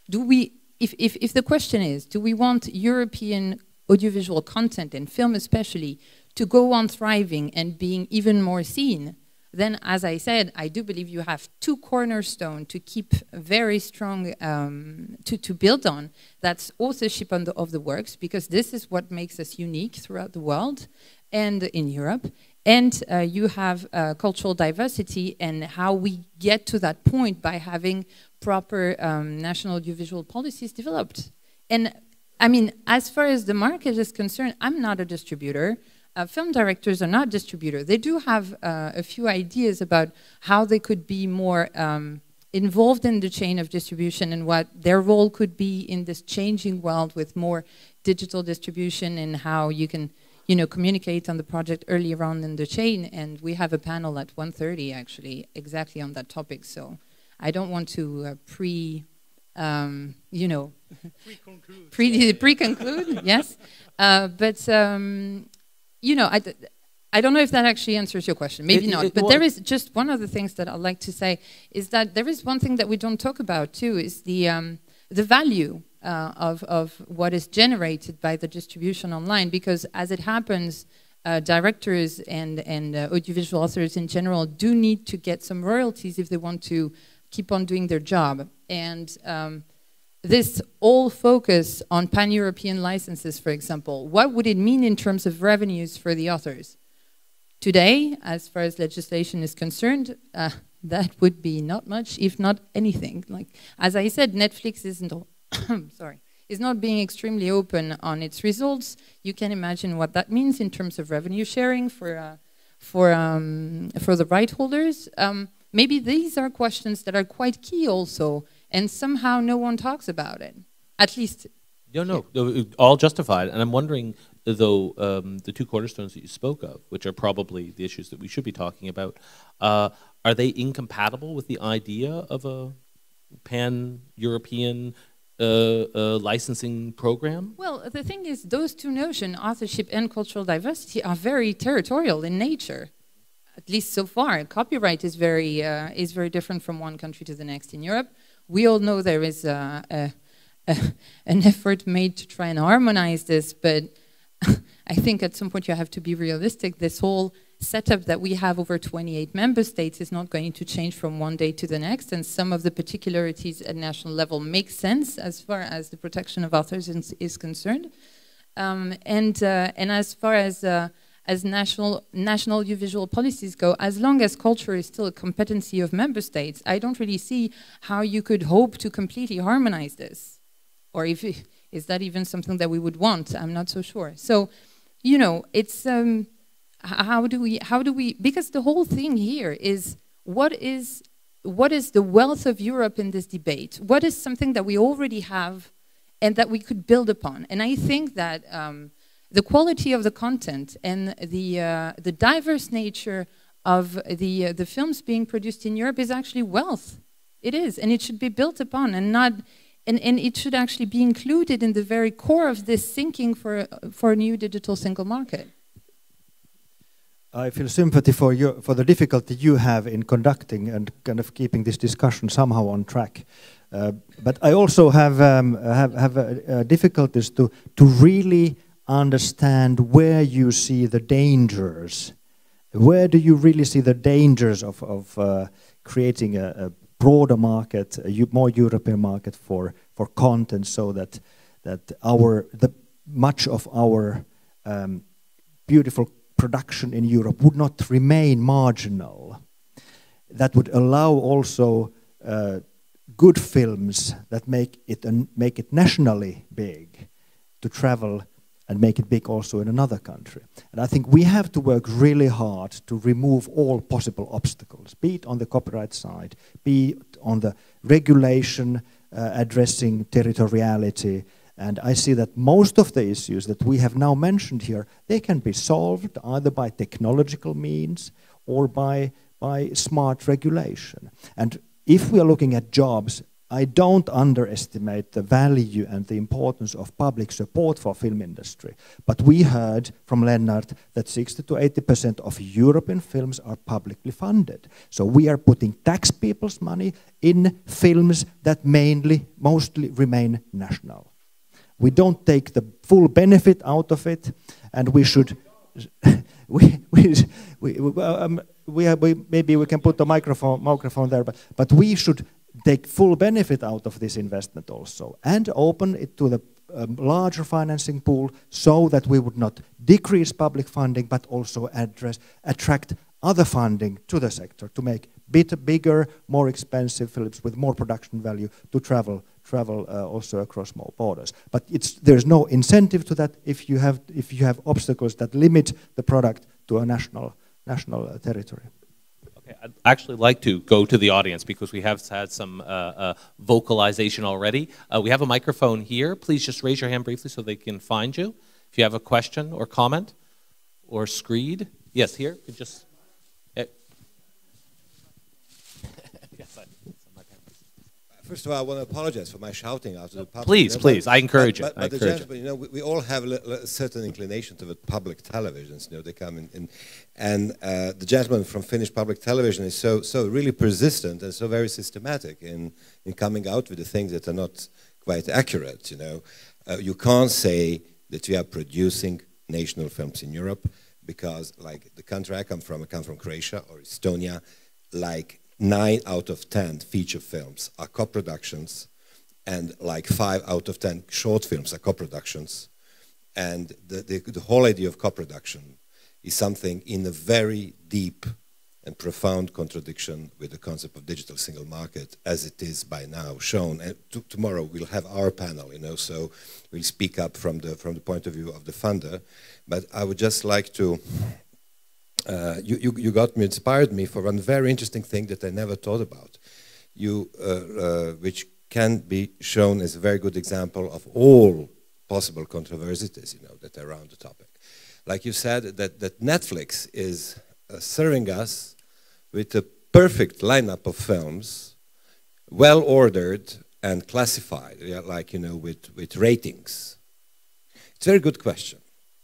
if the question is, do we want European audiovisual content and film especially to go on thriving and being even more seen, then, as I said, I do believe you have two cornerstones to keep very strong, to build on. That's authorship of the works, because this is what makes us unique throughout the world and in Europe. And you have cultural diversity and how we get to that point by having proper national audiovisual policies developed. And I mean, as far as the market is concerned, I'm not a distributor. Film directors are not distributors. They do have a few ideas about how they could be more involved in the chain of distribution and what their role could be in this changing world with more digital distribution and how you can, you know, communicate on the project earlier on in the chain. And we have a panel at 1:30 actually exactly on that topic. So I don't want to pre-conclude, yes. But you know, I don't know if that actually answers your question. Maybe not. But there is just one of the things that I'd like to say is that there is one thing that we don't talk about too, is the value of what is generated by the distribution online. Because as it happens, directors and audiovisual authors in general do need to get some royalties if they want to keep on doing their job. And this all focus on pan-European licenses, for example, what would it mean in terms of revenues for the authors? Today, as far as legislation is concerned, that would be not much, if not anything. Like, as I said, Netflix isn't, is not being extremely open on its results. You can imagine what that means in terms of revenue sharing for the right holders. maybe these are questions that are quite key also, and somehow no one talks about it. At least. No, all justified. And I'm wondering, though, the two cornerstones that you spoke of, which are probably the issues that we should be talking about, are they incompatible with the idea of a pan-European licensing program? Well, the thing is, those two notions, authorship and cultural diversity, are very territorial in nature, at least so far. Copyright is very different from one country to the next in Europe. We all know there is an effort made to try and harmonize this, but I think at some point you have to be realistic. This whole setup that we have over 28 member states is not going to change from one day to the next, and some of the particularities at national level make sense as far as the protection of authors is concerned. And as far as national audiovisual policies go, as long as culture is still a competency of member states, I don't really see how you could hope to completely harmonize this. Or is that even something that we would want? I'm not so sure. So, you know, it's how do we? Because the whole thing here is what is the wealth of Europe in this debate? What is something that we already have and that we could build upon? And I think that the quality of the content and the diverse nature of the films being produced in Europe is actually wealth. It is, and it should be built upon, and not. And it should actually be included in the very core of this thinking for a new digital single market. I feel sympathy for the difficulty you have in conducting and kind of keeping this discussion somehow on track. But I also have difficulties to really understand where you see the dangers. Where do you really see the dangers of creating a broader market, a more European market for content, so that much of our beautiful production in Europe would not remain marginal. That would allow also good films that make it nationally big to travel and make it big also in another country. And I think we have to work really hard to remove all possible obstacles, be it on the copyright side, be it on the regulation addressing territoriality. And I see that most of the issues that we have now mentioned here, they can be solved either by technological means or by smart regulation. And if we are looking at jobs, I don't underestimate the value and the importance of public support for film industry. But we heard from Lennart that 60 to 80% of European films are publicly funded. So we are putting tax people's money in films that mostly remain national. We don't take the full benefit out of it, and we should. Maybe we can put the microphone there, but we should take full benefit out of this investment also, and open it to the larger financing pool, so that we would not decrease public funding, but also attract other funding to the sector to make bigger, more expensive films with more production value to travel also across more borders. But there's no incentive to that if you have obstacles that limit the product to a national territory. Okay, I'd actually like to go to the audience because we have had some vocalization already. We have a microphone here. Please just raise your hand briefly so they can find you. If you have a question or comment or screed. Yes, here. Just. First of all, I want to apologize for my shouting out to the public. Please, I encourage it. But the gentlemen, you know, we all have a certain inclination to the public televisions. You know, they come in, and the gentleman from Finnish public television is so really persistent and so very systematic in coming out with the things that are not quite accurate. You know, you can't say that we are producing national films in Europe because, like the country I come from Croatia or Estonia, like 9 out of 10 feature films are co-productions, and like 5 out of 10 short films are co-productions. And the whole idea of co-production is something in a very deep and profound contradiction with the concept of digital single market as it is by now shown. And tomorrow we'll have our panel, you know, so we'll speak up from the point of view of the funder. But I would just like to you got me, inspired me for one very interesting thing that I never thought about, which can be shown as a very good example of all possible controversies, that are around the topic. Like you said, that Netflix is serving us with a perfect lineup of films, well ordered and classified, like, with ratings. It's a very good question.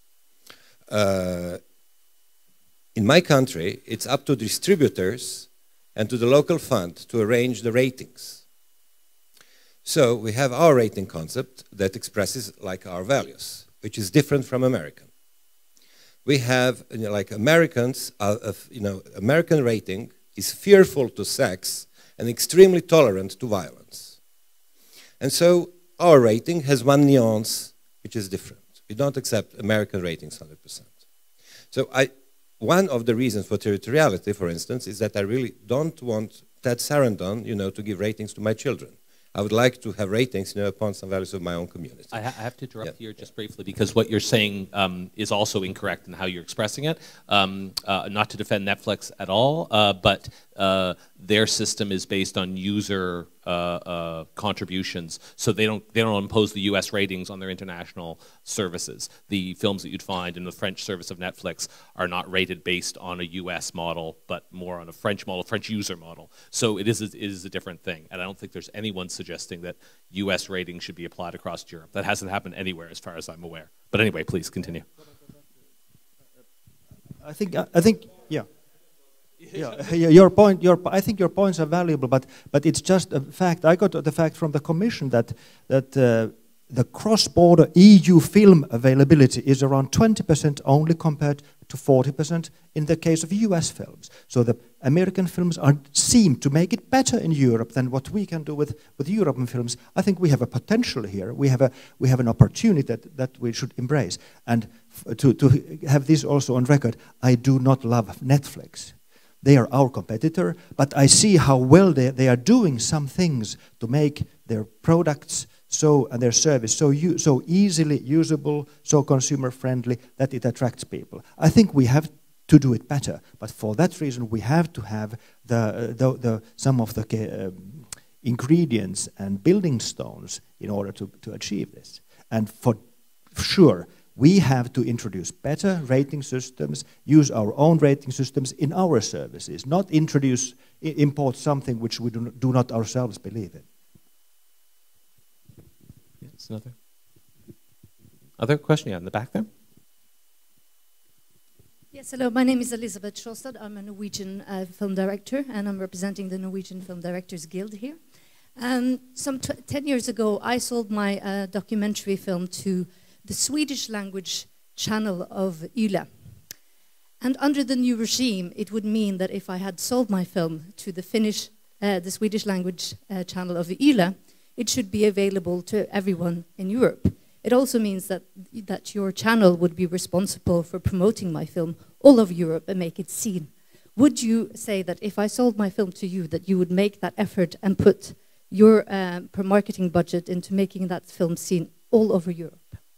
In my country, it's up to distributors and to the local fund to arrange the ratings. So we have our rating concept that expresses like our values, which is different from American. We have, like Americans, American rating is fearful to sex and extremely tolerant to violence. And so our rating has one nuance which is different. We don't accept American ratings 100%. So one of the reasons for territoriality, for instance, is that I really don't want Ted Sarandon, to give ratings to my children. I would like to have ratings, upon some values of my own community. I have to interrupt here just briefly, because what you're saying is also incorrect in how you're expressing it. Not to defend Netflix at all, but their system is based on user contributions, so they don't impose the U.S. ratings on their international services. The films that you'd find in the French service of Netflix are not rated based on a U.S. model, but more on a French model, French user model. So it is a different thing, and I don't think there's anyone suggesting that U.S. ratings should be applied across Europe. That hasn't happened anywhere, as far as I'm aware. But anyway, please continue. I think, yeah. Yeah, your point. I think your points are valuable, but it's just a fact. I got the fact from the Commission that the cross-border EU film availability is around 20% only, compared to 40% in the case of US films. So the American films seem to make it better in Europe than what we can do with European films. I think we have a potential here. We have an opportunity that we should embrace. And to have this also on record, I do not love Netflix. They are our competitor, but I see how well they are doing some things to make their products and their service so easily usable, so consumer friendly that it attracts people. I think we have to do it better, but for that reason we have to have some of the ingredients and building stones in order to achieve this. And for sure, we have to introduce better rating systems, use our own rating systems in our services, not import something which we do not ourselves believe in. Yes, other question? Yeah, in the back there. Yes, hello, my name is Elisabeth Sjostad. I'm a Norwegian film director, and I'm representing the Norwegian Film Directors Guild here. Some 10 years ago, I sold my documentary film to the Swedish language channel of YLE. And under the new regime, it would mean that if I had sold my film to the Swedish language channel of YLE, it should be available to everyone in Europe. It also means that your channel would be responsible for promoting my film all over Europe and make it seen. Would you say that if I sold my film to you, that you would make that effort and put your marketing budget into making that film seen all over Europe?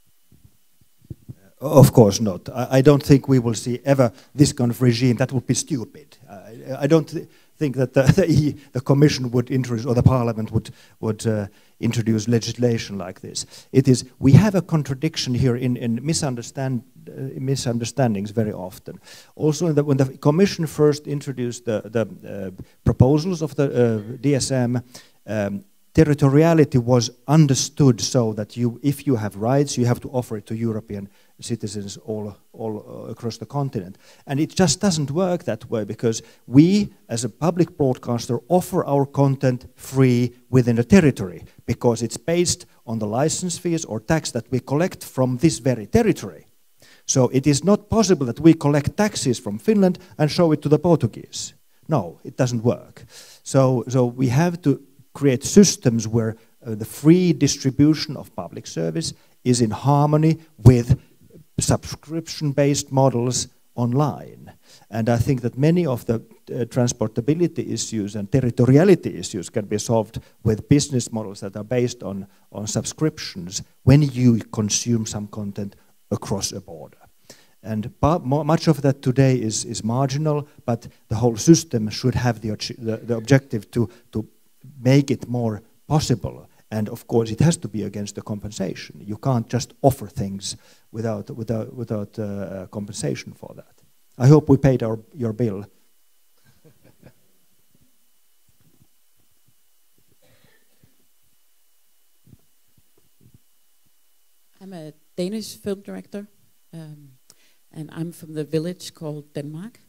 Of course not. I don't think we will see ever this kind of regime. That would be stupid. I don't think that the Commission would introduce, or the Parliament would introduce legislation like this. We have a contradiction here in misunderstandings very often. Also, when the Commission first introduced the proposals of the DSM, territoriality was understood so that if you have rights, you have to offer it to European citizens all across the continent. And it just doesn't work that way, because we, as a public broadcaster, offer our content free within a territory, because it's based on the license fees or tax that we collect from this very territory. So it is not possible that we collect taxes from Finland and show it to the Portuguese. No, it doesn't work. So we have to create systems where the free distribution of public service is in harmony with subscription-based models online. And I think that many of the transportability issues and territoriality issues can be solved with business models that are based on subscriptions when you consume some content across a border. And much of that today is marginal, but the whole system should have the objective to make it more possible. And of course, it has to be against the compensation. You can't just offer things without compensation for that. I hope we paid your bill. I'm a Danish film director, and I'm from the village called Denmark.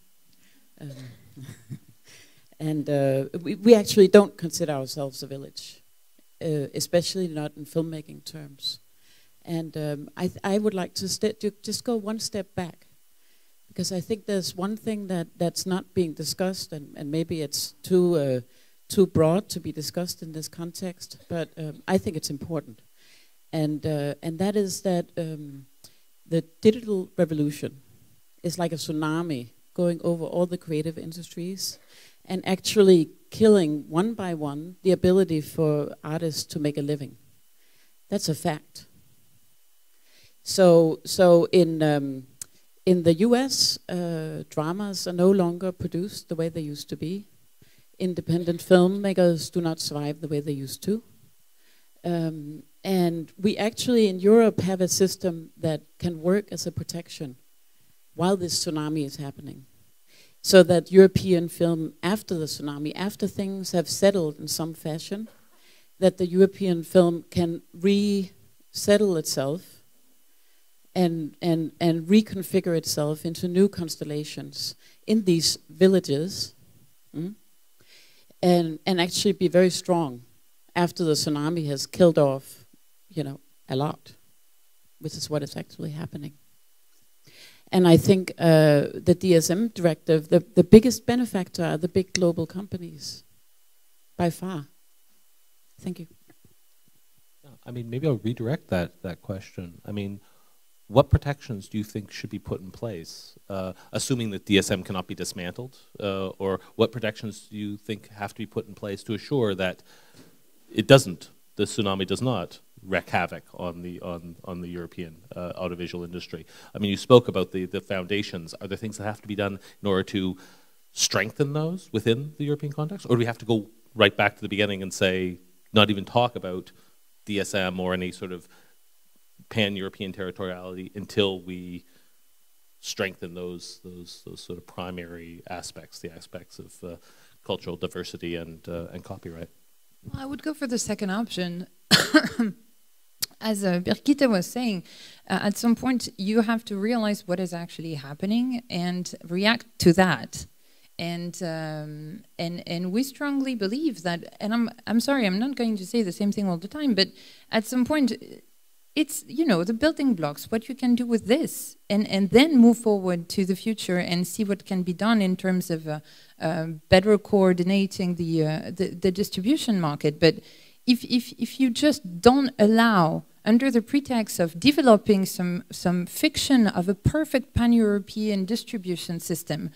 And we actually don't consider ourselves a village, especially not in filmmaking terms. And I would like to just go one step back, because I think there's one thing that's not being discussed, and maybe it's too broad to be discussed in this context, but I think it's important. And that is that the digital revolution is like a tsunami going over all the creative industries and actually killing one by one the ability for artists to make a living. That's a fact. So in the US, dramas are no longer produced the way they used to be. Independent filmmakers do not survive the way they used to. And we actually in Europe have a system that can work as a protection while this tsunami is happening. So that European film after the tsunami, after things have settled in some fashion, that the European film can resettle itself and reconfigure itself into new constellations in these villages, and actually be very strong after the tsunami has killed off, a lot, which is what is actually happening. And I think the DSM directive, the biggest benefactor are the big global companies, by far. Thank you. Yeah, I mean, maybe I'll redirect that question. I mean, what protections do you think should be put in place, assuming that DSM cannot be dismantled, or what protections do you think have to be put in place to assure that the tsunami does not wreak havoc on the European audiovisual industry? I mean, you spoke about the foundations. Are there things that have to be done in order to strengthen those within the European context, or do we have to go right back to the beginning and say, not even talk about DSM or any sort of pan-European territoriality until we strengthen those sort of primary aspects, the aspects of cultural diversity and copyright? Well, I would go for the second option. As Birgitte was saying, at some point you have to realize what is actually happening and react to that. And we strongly believe that, and I'm sorry, I'm not going to say the same thing all the time, but at some point it's, the building blocks, what you can do with this, and then move forward to the future and see what can be done in terms of better coordinating the distribution market. But if you just don't allow, under the pretext of developing some fiction of a perfect pan-European distribution system,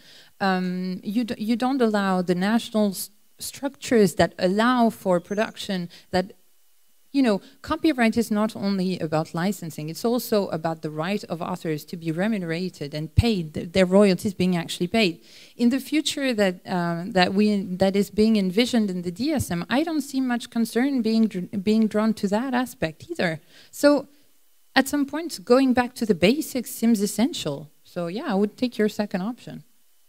you don't allow the national structures that allow for production, that copyright is not only about licensing, it's also about the right of authors to be remunerated and paid, their royalties being actually paid. In the future that is being envisioned in the DSM, I don't see much concern being drawn to that aspect either. So at some point, going back to the basics seems essential. So yeah, I would take your second option.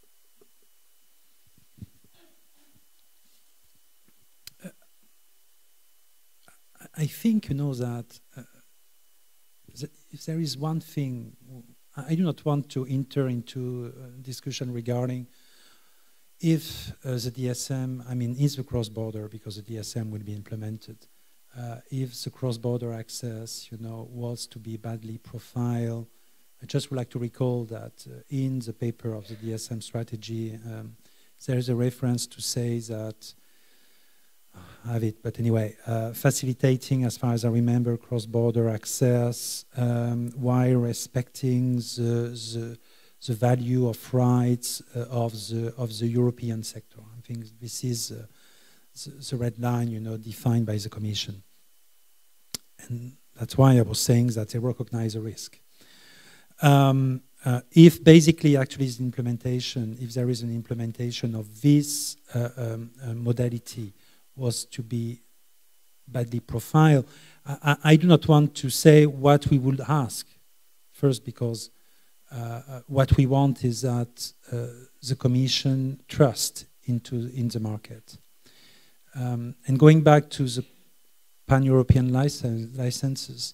I think that if there is one thing, I do not want to enter into a discussion regarding if the DSM, is the cross-border, because the DSM will be implemented, if the cross-border access, was to be badly profiled. I just would like to recall that in the paper of the DSM strategy, there is a reference to say that have it, but anyway, facilitating, as far as I remember, cross-border access while respecting the value of rights of the European sector. I think this is the red line, defined by the Commission, and that's why I was saying that they recognize a risk. if basically actually is implementation, if there is an implementation of this modality was to be badly profiled, I do not want to say what we would ask. First, because what we want is that the Commission trust in the market. And going back to the pan-European licenses,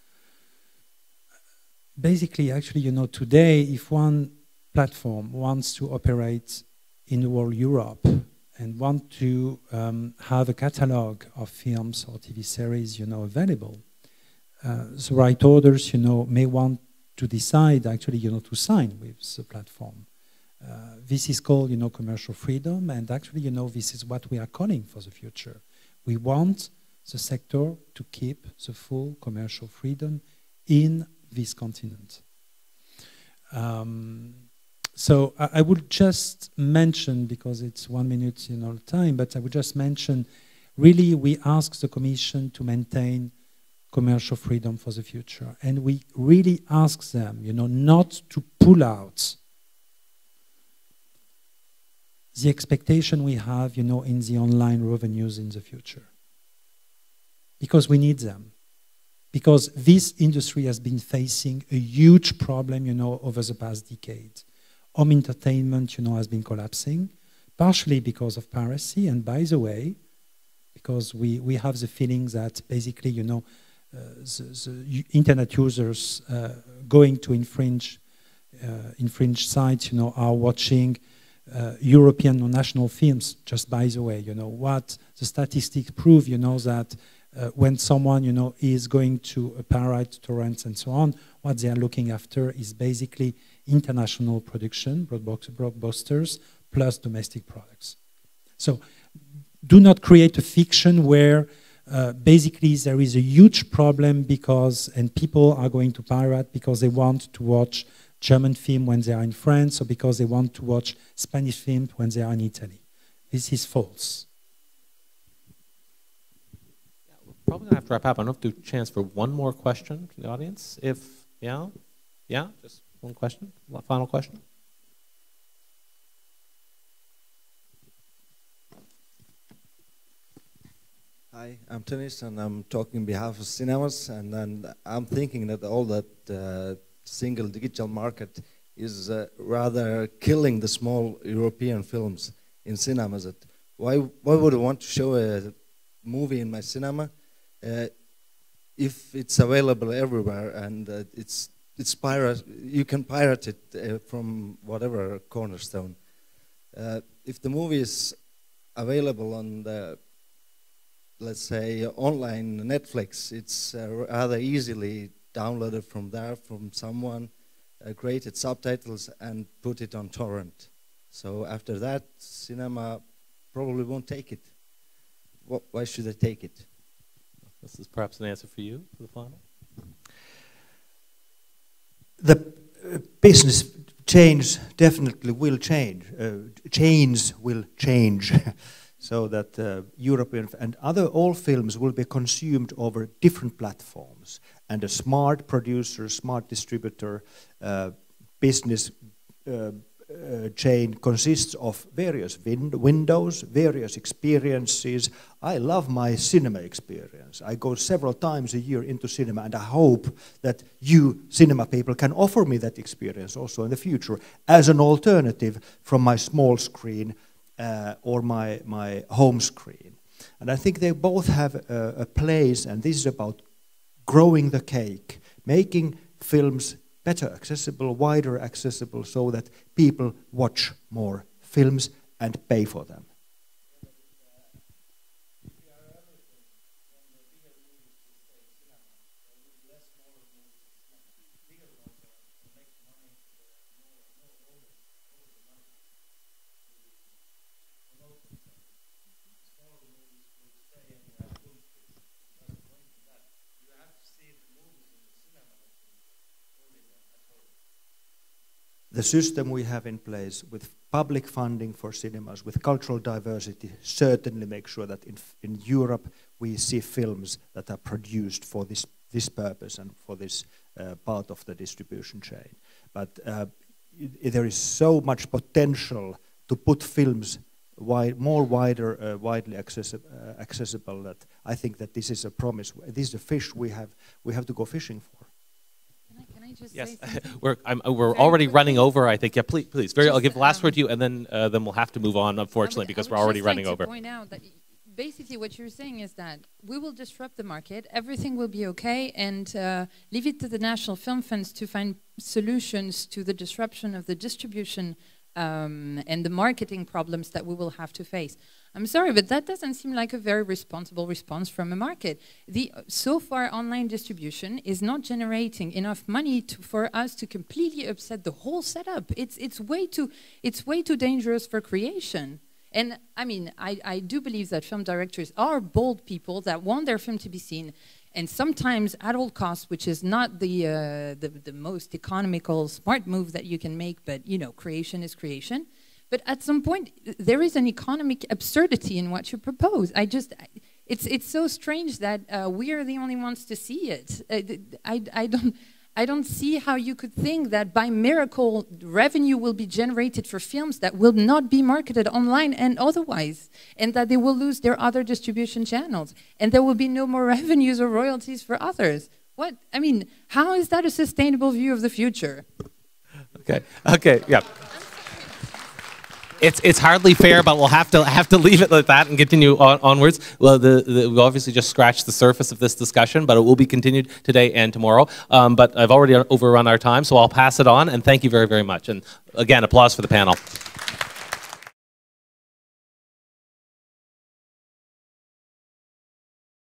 basically, actually, you know, today, if one platform wants to operate in the whole Europe and want to have a catalog of films or TV series, you know, available, the right orders, you know, may want to decide actually, you know, to sign with the platform. This is called, you know, commercial freedom, and actually, you know, this is what we are calling for the future. We want the sector to keep the full commercial freedom in this continent. So I would just mention, because it's 1 minute, you know, time, but I would just mention, really, we ask the Commission to maintain commercial freedom for the future, and we really ask them, you know, not to pull out the expectation we have, you know, in the online revenues in the future, because we need them. Because this industry has been facing a huge problem, you know, over the past decade. Home entertainment, you know, has been collapsing, partially because of piracy, and by the way, because we have the feeling that basically, you know, the internet users going to infringe sites, you know, are watching European or national films. Just by the way, you know, what the statistics prove, you know, that when someone, you know, is going to a pirate torrents and so on, what they are looking after is basically international production, blockbusters, plus domestic products. So do not create a fiction where basically there is a huge problem because, and people are going to pirate because they want to watch German film when they are in France, or because they want to watch Spanish film when they are in Italy. This is false. Probably gonna have to wrap up. I don't know if there's a chance for one more question from the audience. If, yeah, just one question, one final question. Hi, I'm Tanis, and I'm talking on behalf of cinemas, and I'm thinking that all that single digital market is rather killing the small European films in cinemas. That why would I want to show a movie in my cinema if it's available everywhere, and it's pirate? You can pirate it from whatever cornerstone. If the movie is available on the, let's say, online Netflix, it's rather easily downloaded from there, from someone, created subtitles and put it on torrent. So after that, cinema probably won't take it. Why should they take it? This is perhaps an answer for you, for the final. The business change definitely will change. Chains will change. So that European and all films will be consumed over different platforms, and a smart producer, smart distributor, business chain consists of various windows, various experiences. I love my cinema experience. I go several times a year into cinema, and I hope that you cinema people can offer me that experience also in the future as an alternative from my small screen or my home screen. And I think they both have a place, and this is about growing the cake, making films better accessible, wider accessible, so that people watch more films and pay for them. The system we have in place with public funding for cinemas, with cultural diversity, certainly make sure that in Europe we see films that are produced for this this purpose and for this part of the distribution chain. But there is so much potential to put films widely accessible that I think that this is a promise. This is a fish we have to go fishing for. Can I just yes, say we're already running over. I think. Yeah, please. I'll give the last word to you, and then we'll have to move on, unfortunately, because we're already running over. I would just like to point out that basically what you're saying is that we will disrupt the market, everything will be okay, and leave it to the national film funds to find solutions to the disruption of the distribution and the marketing problems that we will have to face. I'm sorry, but that doesn't seem like a very responsible response from a market. So far, online distribution is not generating enough money for us to completely upset the whole setup. It's way too dangerous for creation. And I mean, I do believe that film directors are bold people that want their film to be seen, and sometimes at all costs, which is not the most economical, smart move that you can make, but you know, creation is creation. But at some point, there is an economic absurdity in what you propose. It's so strange that we are the only ones to see it. I don't see how you could think that by miracle revenue will be generated for films that will not be marketed online and otherwise, and that they will lose their other distribution channels, and there will be no more revenues or royalties for others. What? I mean, how is that a sustainable view of the future? Okay, yeah. It's hardly fair, but we'll have to leave it like that and continue onwards. Well, we obviously just scratched the surface of this discussion, but it will be continued today and tomorrow. But I've already overrun our time, so I'll pass it on, and thank you very, very much. And again, applause for the panel.